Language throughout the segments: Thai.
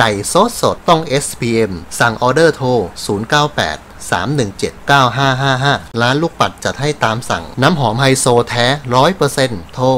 ไก่ซดสดต้อง SPM สั่งออเดอร์โทร 0983179555 ร้านลูกปัดจัดให้ตามสั่งน้ำหอมไฮโซแท้ 100% โทร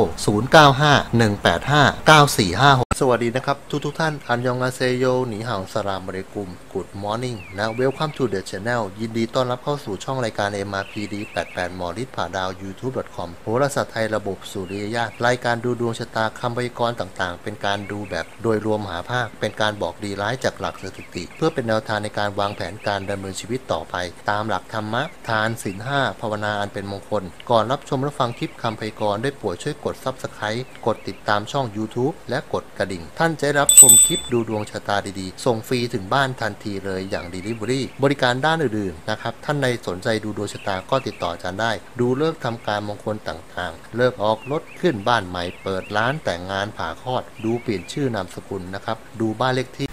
0951859456 สวัสดีนะครับทุกท่านอันยองอาเซโยหนีห่าวสลามอะลัยกุม Good Morning และ Welcome to the Channel ยินดีต้อนรับเข้าสู่ช่องรายการ MRPD 88หมอฤทธิ์ผ่าดาว YouTube.com โหราศาสตร์ไทยระบบสุริยญาติรายการดูดวงชะตาคำพยากรณ์ต่างๆเป็นการดูแบบโดยรวมหาภาคเป็นการบอกดีร้ายจากหลักสถิติเพื่อเป็นแนวทางในการวางแผนการดำเนินชีวิตต่อไปตามหลักธรรมะทานศีล 5 ภาวนาอันเป็นมงคลก่อนรับชมและฟังคลิปคำพยากรณ์ได้โปรดช่วยกด Subscribe กดติดตามช่อง YouTube และกดกระดิ่งท่านจะรับชมคลิปดูดวงชะตาดีๆส่งฟรีถึงบ้านทันทีเลยอย่าง Delivery บริการด้านอื่นๆนะครับท่านใดสนใจดูดวงชะตาก็ติดต่ออาจารย์ได้ดูเลิกทำการมงคลต่างๆเลิกออกรถขึ้นบ้านใหม่เปิดร้านแต่งงานผ่าคลอดดูเปลี่ยนชื่อนามสกุลนะครับดูบ้านเลขที่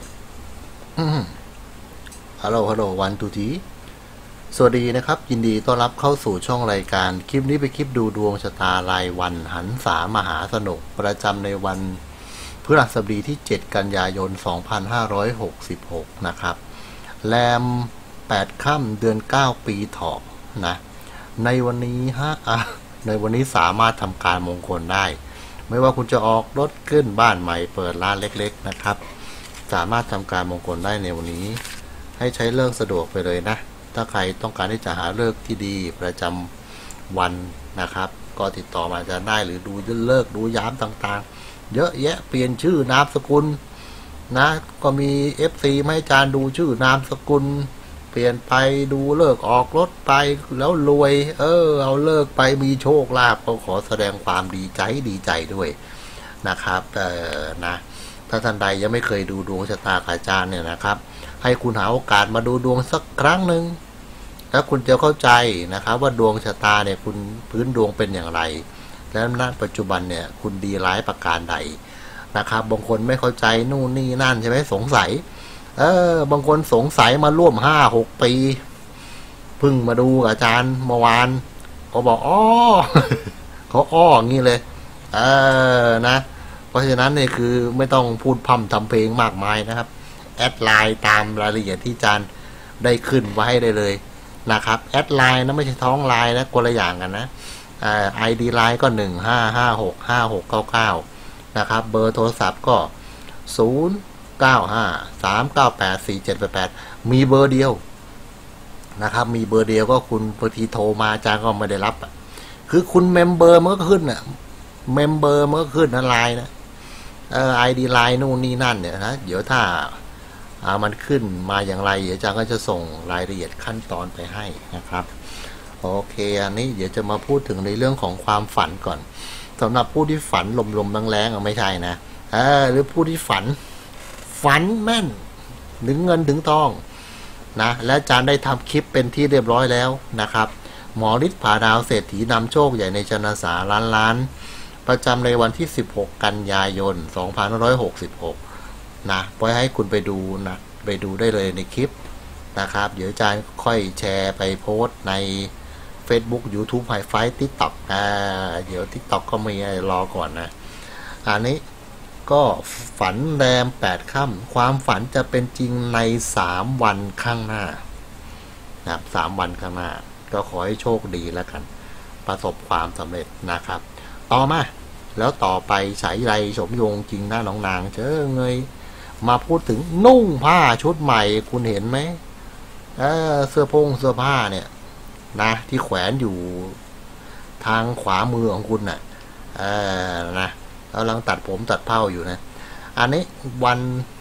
ฮัลโหลวันทูทีสวัสดีนะครับยินดีต้อนรับเข้าสู่ช่องรายการคลิปนี้เป็นคลิปดูดวงชะตารายวันหันษามหาสนุกประจำในวันพฤหัสบดีที่7กันยายน2566นะครับแรม8ค่ำเดือน9ปีเถาะนะในวันนี้สามารถทำการมงคลได้ไม่ว่าคุณจะออกรถขึ้นบ้านใหม่เปิดร้านเล็กๆนะครับสามารถทำการมงคลได้ในวันนี้ให้ใช้เลิกสะดวกไปเลยนะถ้าใครต้องการที่จะหาเลิกที่ดีประจำวันนะครับก็ติดต่อมาจะได้หรือดูเลิกดูย้ำต่างๆเยอะแยะเปลี่ยนชื่อนามสกุลนะก็มี FC มาให้อาจารย์ดูชื่อนามสกุลเปลี่ยนไปดูเลิกออกรถไปแล้วรวยเอาเลิกไปมีโชคลาภก็ขอแสดงความดีใจด้วยนะครับนะถ้าท่านใดยังไม่เคยดูดวงชะตากับอาจารย์เนี่ยนะครับให้คุณหาโอกาสมาดูดวงสักครั้งหนึ่งแล้วคุณจะเข้าใจนะครับว่าดวงชะตาเนี่ยคุณพื้นดวงเป็นอย่างไรและณปัจจุบันเนี่ยคุณดีร้ายประการใดนะครับบางคนไม่เข้าใจนู่นนี่นั่นใช่ไหมสงสัยบางคนสงสัยมาร่วม5-6 ปีเพิ่งมาดูอาจารย์เมื่อวานเขาบอกเขาอย่างนี้เลยนะเพราะฉะนั้นเนี่ยคือไม่ต้องพูดพร่ำทำเพลงมากมายนะครับแอดไลน์ตามรายละเอียดที่อาจารย์ได้ขึ้นไว้ได้เลยนะครับแอดไลน์นะไม่ใช่ท้องไลน์นะคนละอย่างกันนะID ไลน์ก็15565699นะครับเบอร์โทรศัพท์ก็0953984788มีเบอร์เดียวนะครับมีเบอร์เดียวก็คุณบางทีโทรมาอาจารย์ก็ไม่ได้รับคือคุณเมมเบอร์มันก็ขึ้นเมมเบอร์มันก็ขึ้นนะไลน์นะID ไลน์นู่นนี่นั่นเนี่ยนะเดี๋ยวถ้ามันขึ้นมาอย่างไรอาจารย์ก็จะส่งรายละเอียดขั้นตอนไปให้นะครับโอเคอันนี้เดี๋ยวจะมาพูดถึงในเรื่องของความฝันก่อนสำหรับผู้ที่ฝันลมๆแรงๆไม่ใช่นะหรือผู้ที่ฝันแม่นถึงเงินถึงทองนะและอาจารย์ได้ทำคลิปเป็นที่เรียบร้อยแล้วนะครับหมอฤทธิ์ผ่าดาวเศรษฐีนำโชคใหญ่ในชนะสาล้านประจำในวันที่16กันยายน2566นะปล่อยให้คุณไปดูนะไปดูได้เลยในคลิปนะครับเดี๋ยวอาจารย์ค่อยแชร์ไปโพสต์ใน Facebook YouTube Hi-Fi TikTok เดี๋ยว TikTok ก็มีรอก่อนนะอันนี้ก็ฝันแรม8ค่ำความฝันจะเป็นจริงใน3วันข้างหน้านะครับ3วันข้างหน้าก็ขอให้โชคดีแล้วกันประสบความสำเร็จนะครับต่อมาแล้วต่อไปฉายไรสมยงจริงหน้าน้องนางเจอเงยมาพูดถึงนุ่งผ้าชุดใหม่คุณเห็นไหมเสื้อผ้าเนี่ยนะที่แขวนอยู่ทางขวามือของคุณน่ะนะกำลังตัดผมตัดเผ้าอยู่นะอันนี้วัน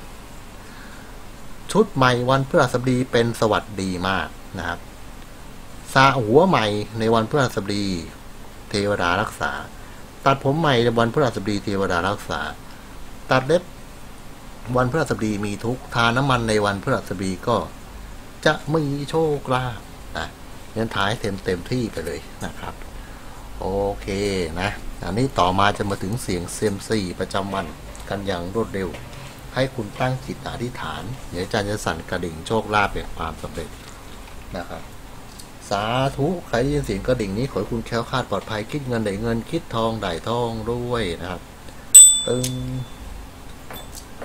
ชุดใหม่วันพฤหัสบดีเป็นสวัสดีมากนะครับสระหัวใหม่ในวันพฤหัสบดีเทวดารักษาตัดผมใหม่ในวันพฤหัสบดีเทวดารักษาตัดเล็บวันพฤหัสบดีมีทุกทาน้ำมันในวันพฤหัสบดีก็จะมีโชคลาภนะยันท้ายเต็มที่ไปเลยนะครับโอเคนะอันนี้ต่อมาจะมาถึงเสียงเซียมซีประจำวันกันอย่างรวดเร็วให้คุณตั้งจิตอธิษฐานเดี๋ยวอาจารย์จะสั่นกระดิ่งโชคลาภเป็นความสำเร็จนะครับสาธุใครได้ยินเสียงกระดิ่งนี้ขอให้คุณแคล้วคลาดปลอดภัยคิดเงินได้เงินคิดทองได้ทองด้วยนะครับ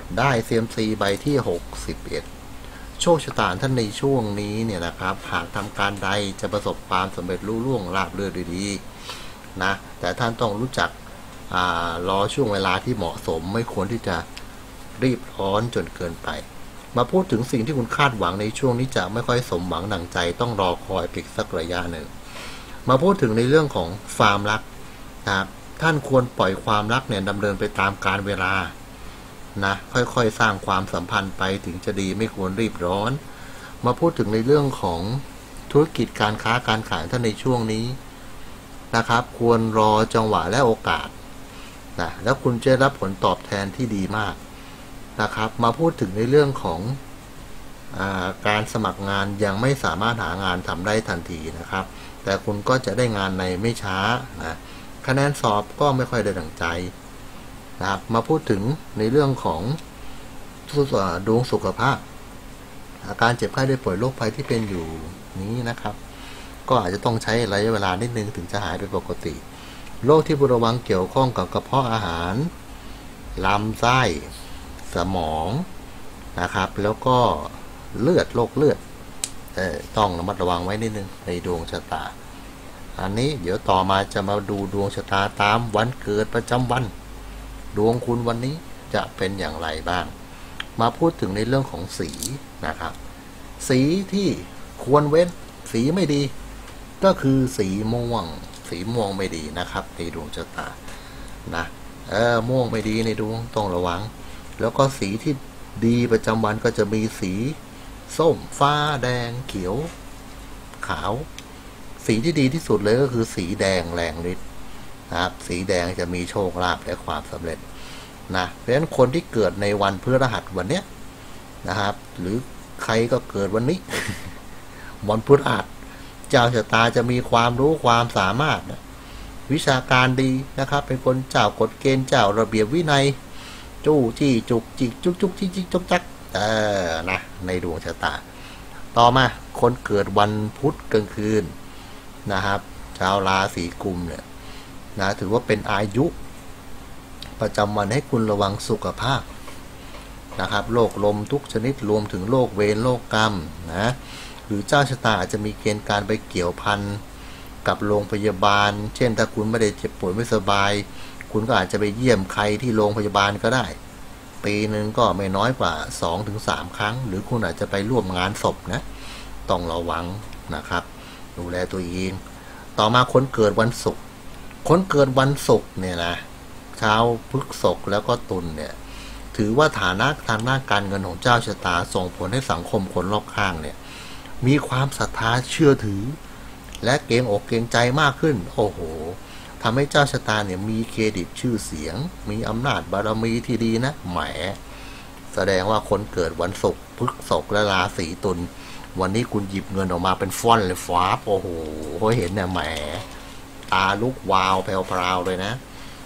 ได้เซียมซีใบที่61โชคชะตาท่านในช่วงนี้เนี่ยนะครับหากทำการใดจะประสบความสำเร็จรุ่ล่วงราบรื่นดีๆนะแต่ท่านต้องรู้จักรอช่วงเวลาที่เหมาะสมไม่ควรที่จะรีบร้อนจนเกินไปมาพูดถึงสิ่งที่คุณคาดหวังในช่วงนี้จะไม่ค่อยสมหวังดังใจต้องรอคอยอีกสักระยะหนึ่งมาพูดถึงในเรื่องของความรักนะครับท่านควรปล่อยความรักเนี่ยดำเนินไปตามกาลเวลานะค่อยๆสร้างความสัมพันธ์ไปถึงจะดีไม่ควรรีบร้อนมาพูดถึงในเรื่องของธุรกิจการค้าการขายท่านในช่วงนี้นะครับควรรอจังหวะและโอกาสนะแล้วคุณจะรับผลตอบแทนที่ดีมากนะครับมาพูดถึงในเรื่องของการสมัครงานยังไม่สามารถหางานทำได้ทันทีนะครับแต่คุณก็จะได้งานในไม่ช้านะคะแนนสอบก็ไม่ค่อยได้ดั่งใจนะครับมาพูดถึงในเรื่องของดวงสุขภาพอาการเจ็บไข้ได้ป่วยโรคภัยที่เป็นอยู่นี้นะครับก็อาจจะต้องใช้ระยะเวลานิดนึงถึงจะหายเป็นปกติโรคที่ควรระวังเกี่ยวข้องกับกระเพาะอาหารลำไส้สมองนะครับแล้วก็เลือดโรคเลือดต้องระมัดระวังไว้นิดนึงในดวงชะตาอันนี้เดี๋ยวต่อมาจะมาดูดวงชะตาตามวันเกิดประจำวันดวงคุณวันนี้จะเป็นอย่างไรบ้างมาพูดถึงในเรื่องของสีนะครับสีที่ควรเว้นสีไม่ดีก็คือสีม่วงไม่ดีนะครับในดวงชะตานะม่วงไม่ดีในดวงต้องระวังแล้วก็สีที่ดีประจำวันก็จะมีสีส้มฟ้าแดงเขียวขาวสีที่ดีที่สุดเลยก็คือสีแดงแรงฤทธิ์นะครับสีแดงจะมีโชคลาภและความสำเร็จนะเพราะฉะนั้นคนที่เกิดในวันพฤหัสวันเนี้ยนะครับหรือใครก็เกิดวันนี้ วันพฤหัสเจ้าชะตาจะมีความรู้ความสามารถวิชาการดีนะครับเป็นคนเจ้ากฎเกณฑ์เจ้าระเบียบวินัยจู้จี้จุกจิกจุกจุกจิกจิกจุกจักนะในดวงชะตาต่อมาคนเกิดวันพุธกลางคืนนะครับชาวราศีกุมเนี่ยนะถือว่าเป็นอายุประจำวันให้คุณระวังสุขภาพนะครับโรคลมทุกชนิดรวมถึงโรคเวรโรคกรรมนะหรือเจ้าชะตาอาจจะมีเกณฑ์การไปเกี่ยวพันกับโรงพยาบาลเช่นถ้าคุณไม่ได้เจ็บป่วยไม่สบายคุณก็อาจจะไปเยี่ยมใครที่โรงพยาบาลก็ได้ปีหนึ่งก็ไม่น้อยกว่า 2-3 ครั้งหรือคุณอาจจะไปร่วมงานศพนะต้องระวังนะครับดูแลตัวเองต่อมาคนเกิดวันศุกร์คนเกิดวันศุกร์เนี่ยนะชาวพฤษภแล้วก็ตุลเนี่ยถือว่าฐานะทางด้านการเงินของเจ้าชะตาส่งผลให้สังคมคนรอบข้างเนี่ยมีความศรัทธาเชื่อถือและเกรงอกเกรงใจมากขึ้นโอ้โหทำให้เจ้าชะตาเนี่ยมีเครดิตชื่อเสียงมีอำนาจบารมีที่ดีนะแหมแสดงว่าคนเกิดวันศุกร์พฤษภและราศีตุลวันนี้คุณหยิบเงินออกมาเป็นฟ่อนเลยฟ้าโอ้โหเห็นเนี่ยแหมตาลุกวาวแพรวๆเลยนะ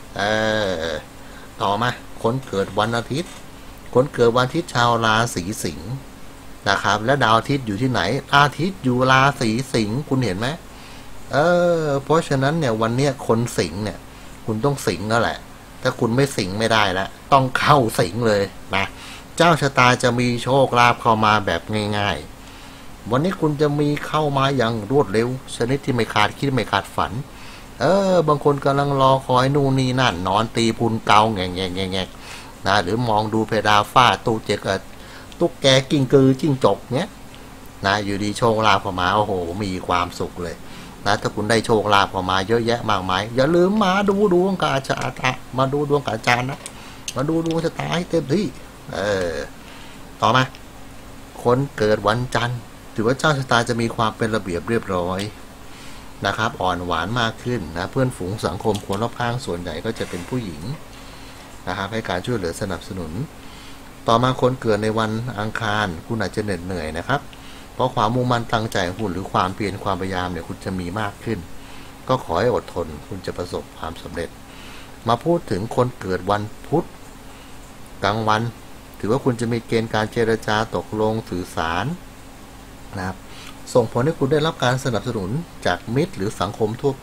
ต่อมาคนเกิดวันอาทิตย์คนเกิดวันอาทิตย์ชาวราศีสิงห์นะครับและดาวอาทิตย์อยู่ที่ไหนอาทิตย์อยู่ราศีสิงห์คุณเห็นไหมเพราะฉะนั้นเนี่ยวันเนี้ยคนสิงห์เนี่ยคุณต้องสิงห์แล้วแหละถ้าคุณไม่สิงห์ไม่ได้แล้วต้องเข้าสิงห์เลยนะเจ้าชะตาจะมีโชคลาภเข้ามาแบบง่ายๆวันนี้คุณจะมีเข้ามาอย่างรวดเร็วชนิดที่ไม่ขาดคิดไม่ขาดฝันบางคนกำลังรอคอยนู่นนี่นั่นนอนตีพุนเกาแงะนะหรือมองดูเพดานฝ้าตู้เจกตุ๊กแกกิ้งกือจิ้งจกเนี้ยนะอยู่ดีโชคลาภเข้ามาโอ้โหมีความสุขเลยนะถ้าคุณได้โชคลาภเข้ามาเยอะแยะมากมายอย่าลืมมาดูดวงกับอาจารย์มาดูดวงกับอาจารย์นะมาดูดวงชะตาให้เต็มที่ต่อมาคนเกิดวันจันทร์ถือว่าเจ้าชะตาจะมีความเป็นระเบียบเรียบร้อยนะครับอ่อนหวานมากขึ้นนะเพื่อนฝูงสังคมคนรอบข้างส่วนใหญ่ก็จะเป็นผู้หญิงนะครับให้การช่วยเหลือสนับสนุนต่อมาคนเกิดในวันอังคารคุณอาจจะเหนื่อยนะครับเพราะความมุ่งมั่นตั้งใจของคุณหรือความเพียรความพยายามเนี่ยคุณจะมีมากขึ้นก็ขอให้อดทนคุณจะประสบความสำเร็จมาพูดถึงคนเกิดวันพุธกลางวันถือว่าคุณจะมีเกณฑ์การเจรจาตกลงสื่อสารนะครับส่งผลให้คุณได้รับการสนับสนุนจากมิตรหรือสังคมทั่วไป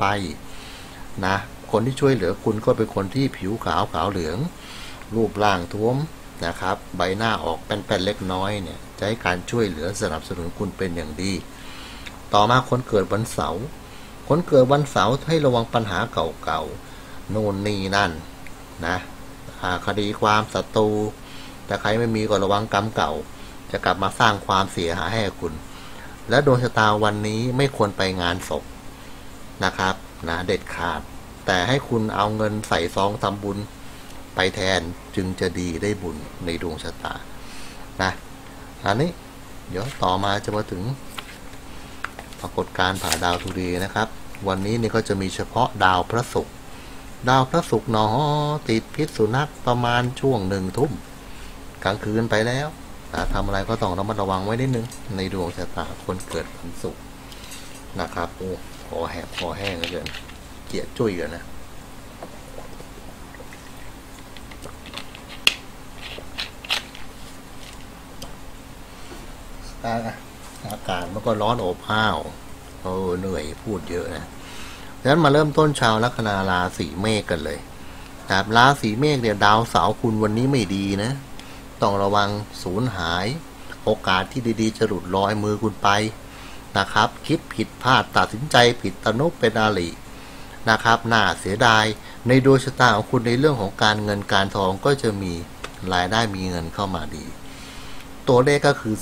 นะคนที่ช่วยเหลือคุณก็เป็นคนที่ผิวขาวเหลืองรูปร่างท้วมนะครับใบหน้าออกแป้นๆเล็กน้อยเนี่ยจะให้การช่วยเหลือสนับสนุนคุณเป็นอย่างดีต่อมาคนเกิดวันเสาร์คนเกิดวันเสาร์ให้ระวังปัญหาเก่าๆโน่นนี่นั่นนะคดีความศัตรูแต่ใครไม่มีก็ระวังกรรมเก่าจะกลับมาสร้างความเสียหายให้คุณและดวงชะตาวันนี้ไม่ควรไปงานศพนะครับนะเด็ดขาดแต่ให้คุณเอาเงินใส่ซองทำบุญไปแทนจึงจะดีได้บุญในดวงชะตานะอันนี้เดี๋ยวต่อมาจะมาถึงปรากฏการณ์ผ่าดาวธุรีนะครับวันนี้นี่ก็จะมีเฉพาะดาวพระศุกร์ดาวพระศุกร์เนาะติดพิษสุนัขประมาณช่วง1 ทุ่มกลางคืนไปแล้วทำอะไรก็ต้องระมัดระวังไว้นิดนึงในดวงชะตาคนเกิดวันศุกร์นะครับโอ้คอแหบคอแห้งเหลือเกินเกียดจุ้ยกันนะอากาศมันก็ร้อนอบอ้าวเหนื่อยพูดเยอะนะดังนั้นมาเริ่มต้นชาวลัคนาราศีเมษกันเลยนะครับราศีเมษเนี่ยดาวเสาร์คุณวันนี้ไม่ดีนะต้องระวังสูญหายโอกาสที่ดีๆจะหลุดลอยมือคุณไปนะครับคิดผิดพลาดตัดสินใจผิดตนุเป็นอาลีนะครับน่าเสียดายในดวงชะตาของคุณในเรื่องของการเงินการทองก็จะมีรายได้มีเงินเข้ามาดีตัวเลขก็คือ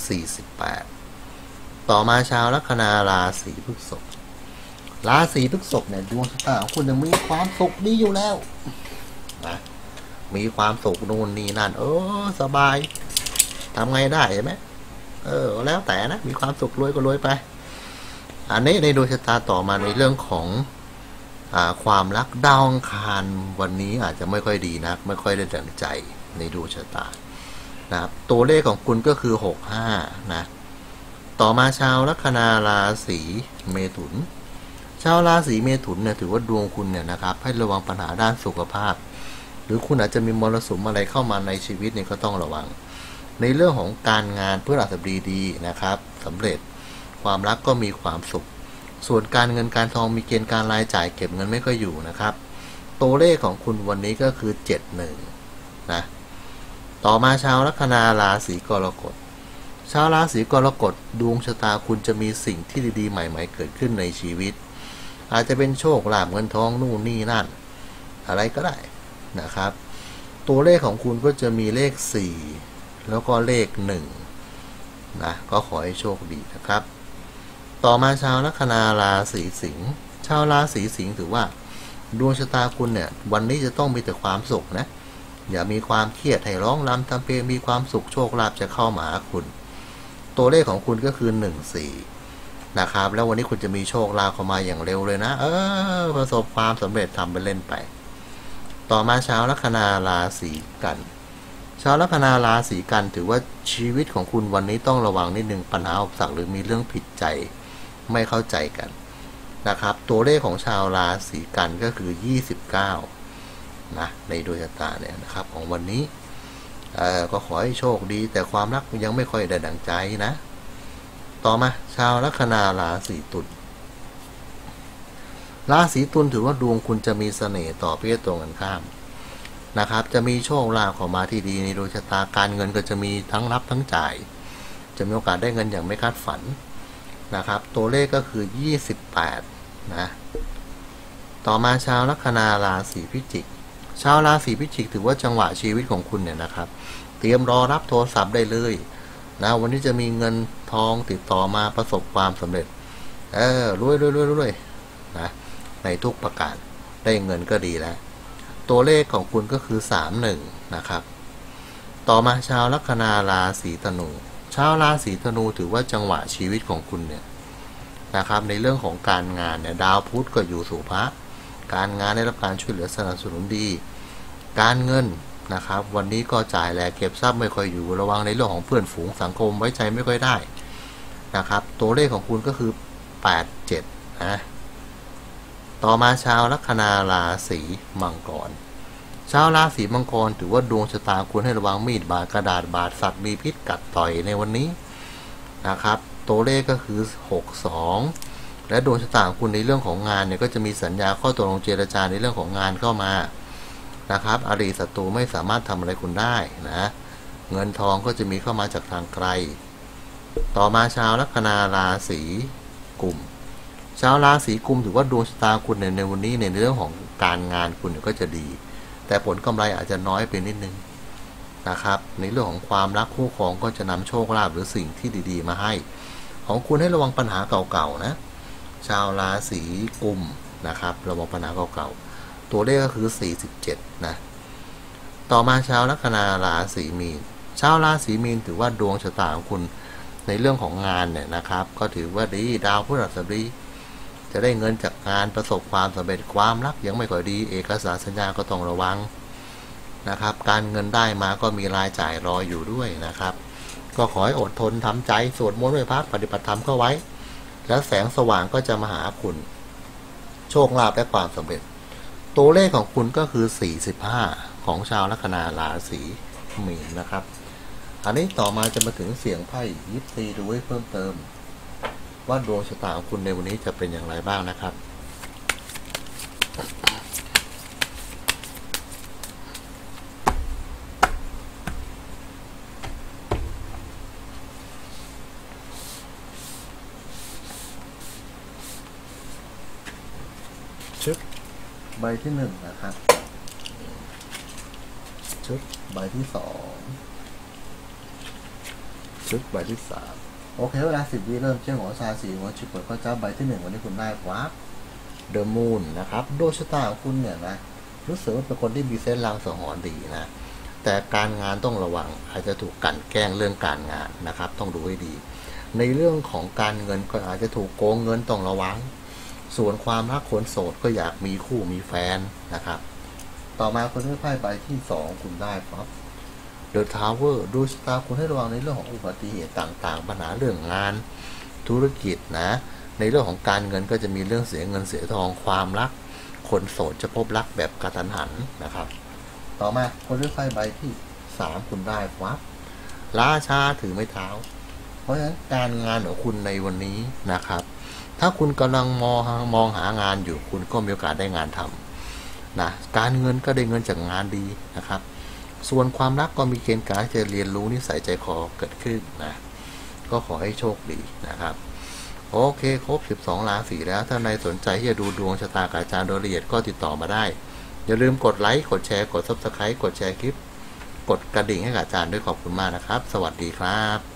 48ต่อมาชาวลัคนาราศีพฤษภราศีพฤษภเนี่ยดวงชะตาของคุณยังมีความสุขดีอยู่แล้วนะมีความสุขนู่นนี่นั่นสบายทำไงได้ใช่ไหมแล้วแต่นะมีความสุขรวยก็รวยไปอันนี้ในดวงชะตาต่อมาในเรื่องของความรักดาวอังคารวันนี้อาจจะไม่ค่อยดีนะไม่ค่อยได้ดังใจในดวงชะตานะครับตัวเลขของคุณก็คือ65นะต่อมาชาวลัคนาราศีเมถุนชาวราศีเมถุนเนี่ยถือว่าดวงคุณเนี่ยนะครับให้ระวังปัญหาด้านสุขภาพหรือคุณอาจจะมีมรสุมอะไรเข้ามาในชีวิตเนี่ยก็ต้องระวังในเรื่องของการงานพฤหัสบดีดีนะครับสำเร็จความรักก็มีความสุขส่วนการเงินการทองมีเกณฑ์การรายจ่ายเก็บเงินไม่ค่อยอยู่นะครับตัวเลขของคุณวันนี้ก็คือ71นะต่อมาชาวลัคนาราศีกรกฎชาวราศีกรกฎดวงชะตาคุณจะมีสิ่งที่ดีๆใหม่ๆเกิดขึ้นในชีวิตอาจจะเป็นโชคลาภเงินทองนู่นนี่นั่นอะไรก็ได้นะครับตัวเลขของคุณก็จะมีเลข4แล้วก็เลข1นะก็ขอให้โชคดีนะครับต่อมาชาวลัคนาราศีสิงห์ชาวราศีสิงห์ถือว่าดวงชะตาคุณเนี่ยวันนี้จะต้องมีแต่ความสุขนะอย่ามีความเครียดให้ร้องรำทำเพลงมีความสุขโชคลาภจะเข้ามาหาคุณตัวเลขของคุณก็คือ14นะครับแล้ววันนี้คุณจะมีโชคลาภเข้ามาอย่างเร็วเลยนะประสบความสำเร็จทำไปเล่นไปต่อมาชาวลัคนาราศีกันชาวลัคนาราศีกันถือว่าชีวิตของคุณวันนี้ต้องระวังนิดนึงปัญหาอุปสรรคหรือมีเรื่องผิดใจไม่เข้าใจกันนะครับตัวเลขของชาวราศีกันก็คือ29นะในดวงชะตาเนี่ยนะครับของวันนี้ก็ขอให้โชคดีแต่ความรักยังไม่ค่อยได้ดั่งใจนะต่อมาชาวลัคนาราศีตุลราศีตุลถือว่าดวงคุณจะมีเสน่ห์ต่อเพศตรงกันข้ามนะครับจะมีโชคลาภเข้ามาที่ดีในดวงชะตาการเงินก็จะมีทั้งรับทั้งจ่ายจะมีโอกาสได้เงินอย่างไม่คาดฝันนะครับตัวเลขก็คือ28นะต่อมาชาวลัคนาราศีพิจิกชาวราศีพิจิกถือว่าจังหวะชีวิตของคุณเนี่ยนะครับเตรียมรอรับโทรศัพท์ได้เลยนะวันนี้จะมีเงินทองติดต่อมาประสบความสำเร็จรวยนะในทุกประการได้เงินก็ดีแล้วตัวเลขของคุณก็คือ31นะครับต่อมาชาวลัคนาราศีธนูชาวราศีธนูถือว่าจังหวะชีวิตของคุณเนี่ยนะครับในเรื่องของการงานเนี่ยดาวพุธก็อยู่สู่พระการงานได้รับการช่วยเหลือสนับสนุนดีการเงินนะครับวันนี้ก็จ่ายแลเก็บทรัพย์ไม่ค่อยอยู่ระวังในเรื่องของเพื่อนฝูงสังคมไว้ใจไม่ค่อยได้นะครับตัวเลขของคุณก็คือ87นะต่อมาชาวลัคนาราศีมังกรชาวราศีมังกรถือว่าดวงชะตาคุณให้ระวังมีดบาดกระดาษบาดสัตว์มีพิษกัดต่อยในวันนี้นะครับตัวเลขก็คือ62และดวงชะตาของคุณในเรื่องของงานเนี่ยก็จะมีสัญญาข้อตกลงเจรจาในเรื่องของงานเข้ามานะครับอริศัตรูไม่สามารถทำอะไรคุณได้นะเงินทองก็จะมีเข้ามาจากทางไกลต่อมาชาวลัคนาราศีกุมชาวราศีกุมถือว่าดวงชะตาคุณในวันนี้ในเรื่องของการงานคุณก็จะดีแต่ผลกำไรอาจจะน้อยไปนิดนึงนะครับในเรื่องของความรักคู่ครองก็จะนำโชคลาภหรือสิ่งที่ดีๆมาให้ของคุณให้ระวังปัญหาเก่าๆนะชาวราศีกุมนะครับระวังปัญหาเก่าๆตัวเลขก็คือ47นะต่อมาชาวลัคนาราศีมีนชาวราศีมีนถือว่าดวงชะตาของคุณในเรื่องของงานเนี่ยนะครับก็ถือว่าดีดาวพฤหัสบดีจะได้เงินจากงานประสบความสำเร็จความรักยังไม่ค่อยดีเอกสารสัญญาก็ต้องระวังนะครับการเงินได้มาก็มีรายจ่ายรออยู่ด้วยนะครับก็ขอให้อดทนทำใจสวดมนต์ไหว้พระปฏิบัติธรรมเข้าไว้แล้วแสงสว่างก็จะมาหาคุณโชคลาภและความสำเร็จตัวเลขของคุณก็คือ45ของชาวลัคนาราศีมีนนะครับอันนี้ต่อมาจะมาถึงเสียงไพ่ยิปซีดูให้เพิ่มเติมว่าดวงชะตาของคุณในวันนี้จะเป็นอย่างไรบ้างนะครับชุดใบที่1นะครับชุดใบที่2ชุดใบที่3โอเคเวลา10 วิเริ่มเชื่อหัวซาสีหัวชุดเปิดก็จะใบที่1วันนี้คุณได้วับเดอะมูนนะครับดวงชะตาของคุณเนี่ยนะรู้สึกว่าเป็นคนที่มีเส้นรางสังหรณ์ดีนะแต่การงานต้องระวังอาจจะถูกกลั่นแกล้งเรื่องการงานนะครับต้องดูให้ดีในเรื่องของการเงินก็อาจจะถูกโกงเงินต้องระวังส่วนความรักคนโสดก็อยากมีคู่มีแฟนนะครับต่อมาคุณได้ไพ่ใบที่2คุณได้ครับเดอะทาวเวอร์ดูชะตาคุณให้ระวังในเรื่องของอุบัติเหตุต่างๆปัญหาเรื่องงานธุรกิจนะในเรื่องของการเงินก็จะมีเรื่องเสียเงินเสียทองความรักคนโสดจะพบรักแบบกระทันหันนะครับต่อมาคุณได้ไพ่ใบที่3คุณได้ครับราชาถือไม้เท้าเพราะฉะนั้นการงานของคุณในวันนี้นะครับถ้าคุณกำลังมองหางานอยู่คุณก็มีโอกาสได้งานทำนะการเงินก็ได้เงินจากงานดีนะครับส่วนความรักก็มีเกณฑ์การจะเรียนรู้นิสัยใจคอเกิดขึ้นนะก็ขอให้โชคดีนะครับโอเคครบ12ราศีแล้วถ้าในสนใจที่จะดูดวงชะตากับอาจารย์โดยละเอียดก็ติดต่อมาได้อย่าลืมกดไลค์กดแชร์กด Subscribe กดแชร์คลิปกดกระดิ่งให้กับอาจารย์ด้วยขอบคุณมากนะครับสวัสดีครับ